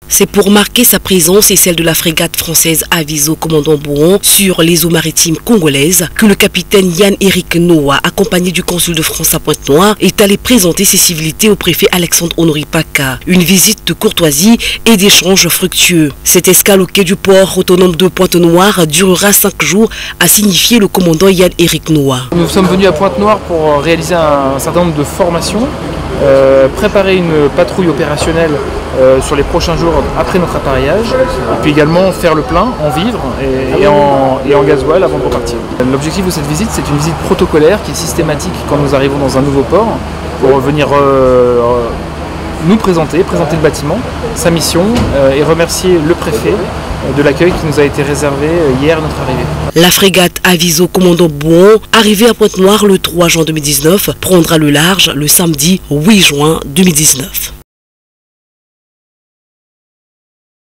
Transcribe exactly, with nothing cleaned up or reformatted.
C'est pour marquer sa présence et celle de la frégate française Aviso Commandant Bouon sur les eaux maritimes congolaises que le capitaine Yann-Éric Noah, accompagné du consul de France à Pointe-Noire, est allé présenter ses civilités au préfet Alexandre Honoré Paka. Une visite de courtoisie et d'échanges fructueux. Cette escale au quai du port autonome de Pointe-Noire durera cinq jours, a signifié le commandant Yann-Éric Noah. Nous sommes venus à Pointe-Noire pour réaliser un, un certain nombre de formations, euh, préparer une patrouille opérationnelle euh, sur les prochains jours après notre appareillage, et puis également faire le plein en vivres et, et, en, et en gasoil avant de repartir. L'objectif de cette visite, c'est une visite protocolaire qui est systématique quand nous arrivons dans un nouveau port, pour venir euh, nous présenter, présenter le bâtiment, sa mission euh, et remercier le préfet de l'accueil qui nous a été réservé hier à notre arrivée. La frégate Aviso Commandant Bouon, arrivée à Pointe-Noire le trois juin deux mille dix-neuf, prendra le large le samedi huit juin deux mille dix-neuf.